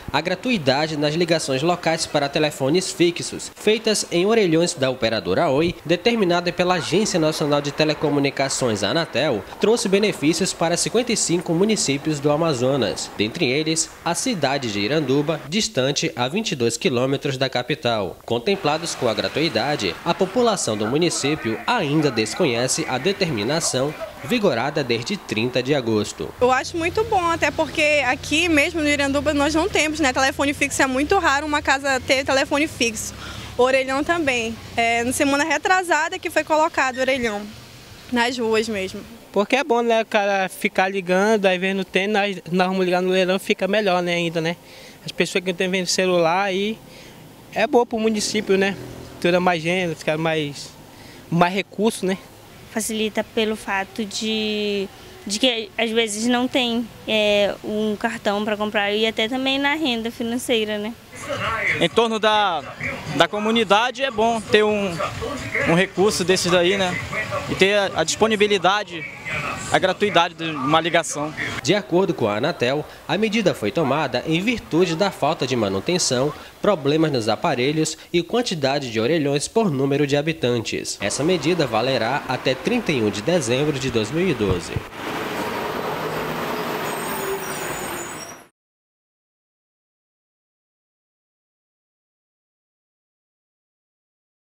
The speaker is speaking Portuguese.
a gratuidade nas ligações locais para telefones fixos, feitas em orelhões da operadora Oi, determinada pela Agência Nacional de Telecomunicações, Anatel, trouxe benefícios para 55 municípios do Amazonas, dentre eles a cidade de Iranduba, distante a 22 quilômetros da capital. Contemplados com a gratuidade, a população do município ainda desconhece a determinação vigorada desde 30 de agosto. Eu acho muito bom, até porque aqui mesmo no Iranduba nós não temos, né? Telefone fixo, é muito raro uma casa ter telefone fixo. Orelhão também. Na semana retrasada que foi colocado orelhão, nas ruas mesmo. Porque é bom, né, o cara ficar ligando, aí vendo tem, nós vamos ligar no orelhão, fica melhor, né, ainda, né? As pessoas que não têm vendo celular aí, é bom para o município, né? Toda mais gente, fica mais recursos, né? Facilita pelo fato de que às vezes não tem um cartão para comprar e até também na renda financeira, né? Em torno da comunidade é bom ter um recurso desses daí, né? E ter a disponibilidade, a gratuidade de uma ligação. De acordo com a Anatel, a medida foi tomada em virtude da falta de manutenção, problemas nos aparelhos e quantidade de orelhões por número de habitantes. Essa medida valerá até 31 de dezembro de 2012.